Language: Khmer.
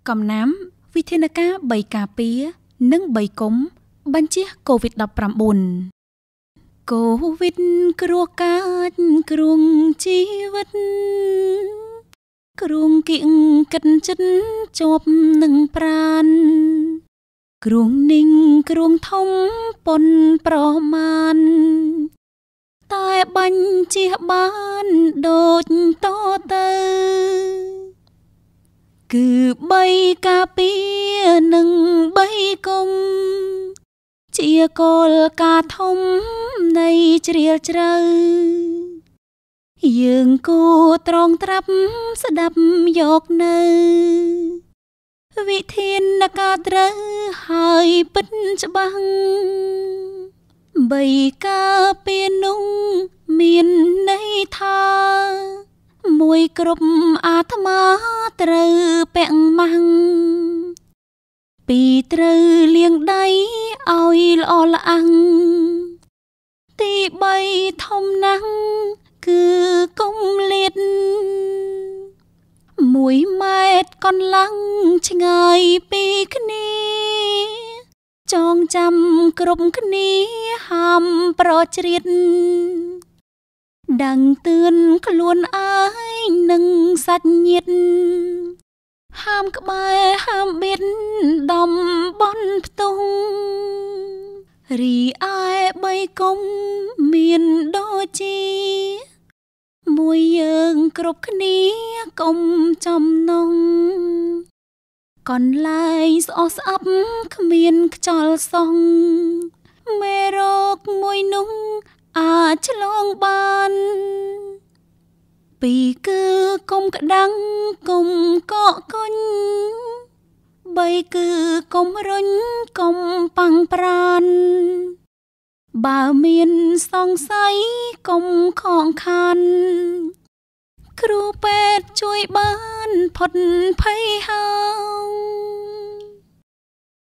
កំណាំវិធានការ3ការពារនិង3កុំបញ្ជាកូវីដ -19 កូវីដគ្រោះកាចគ្រោងជីវិតគ្រោងគៀងកិនចិត្តជាប់នឹងប្រានគ្រោងនិងគ្រោងធំប៉ុនប្រមាណតែបាញ់ជះបានដូចតទៅគឺ3ការពារនិង3កុំជាគោលការណ៍ធំនៃជ្រាលជ្រៅយើងគួរត្រងត្រាប់ស្ដាប់យកនៅវិធានការត្រូវហើយពិតច្បាស់3ការពារនោះមានន័យថាមួយគ្រប់អាត្មាត្រូវពាក់ម៉ាំង2ត្រូវលាងដៃឲ្យល្អល្អាំងទី3ធំណាស់គឺកុំលាត1ម៉ែត្រកន្លះឆ្ងាយពីគ្នាចងចាំគ្រប់គ្នាហាមប្រជ្រៀតដឹងទឿនខ្លួនឯងនិងសាច់ញាតិហាមក្បែរហាមបៀតដំបន់ផ្ទុះរីឯ3កុំមានដូចជាមួយយើងគ្រប់គ្នាកុំចំណងកន្លែងស្អុះស្អាប់គ្មានខ្យល់សងមេរោគមួយនោះអាចឆ្លងបាន2គឺកុំក្តាំងកុំកកកុញ3គឺកុំរុញកុំប៉ាំងប្រានបើមានសង្ស័យកុំខកខានគ្រូពេទ្យជួយបានផុតភ័យហើយ